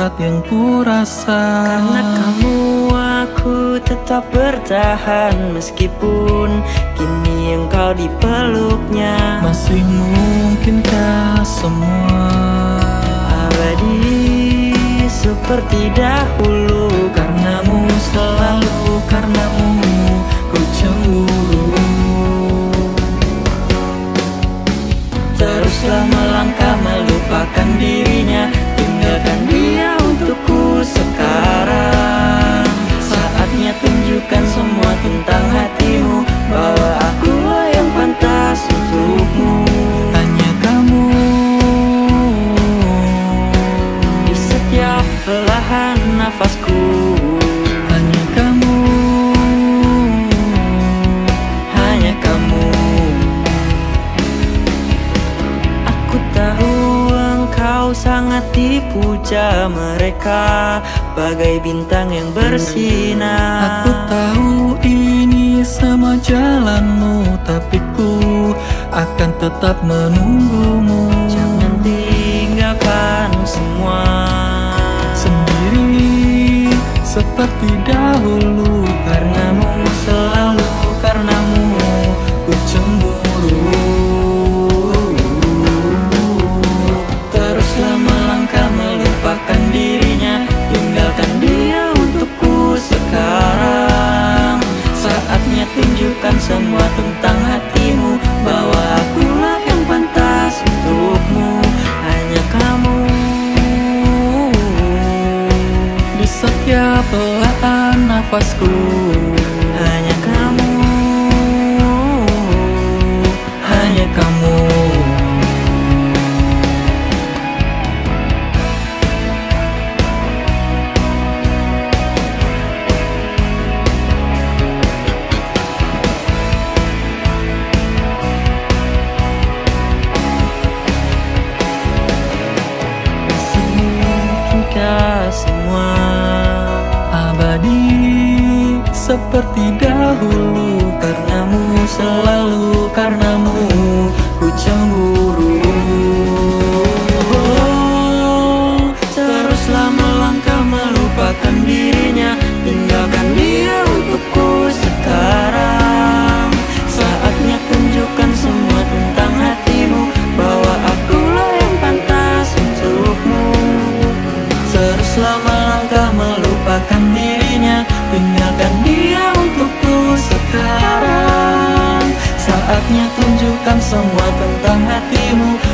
berat yang ku rasa. Karena kamu aku tetap bertahan, meskipun kini engkau di peluknya. Masih mungkinkah semua abadi seperti dahulu? Karenamu, selalu karenamu ku cemburu. Teruslah melangkah melupakan dirinya, tinggalkan dia untukku sekarang. Saatnya tunjukkan semua tentang hatimu, bahwa akulah yang pantas untukmu. Hanya kamu Di setiap helahan nafasku, hanya kamu, hanya kamu. Aku tahu engkau sangat dipuja mereka, bagai bintang yang bersinar. aku tahu ini semua jalanmu, tapi ku akan tetap menunggumu. Jangan tinggalkan semua Sendiri seperti dahulu, karenamu, selalu karenamu ku cemburu. Teruslah melangkah melupakan dirinya, tinggalkan dia untukku sekarang. Saatnya tunjukkan semua tentang hatimu, bahwa akulah yang pantas untukmu. Hanya kamu. Di setiap helahan nafasku, Hanya kamu. hanya kamu. Mungkinkah semua Abadi seperti dahulu, karenamu, selalu karenamu ku cemburu. Teruslah melangkah melupakan dirinya, tinggalkan dia untukku sekarang. Saatnya tunjukkan semua tentang hatimu, bahwa akulah yang pantas untukmu. Teruslah melangkah melupakan dirinya, tinggalkan dia untukku sekarang. Saatnya tunjukkan semua tentang hatimu,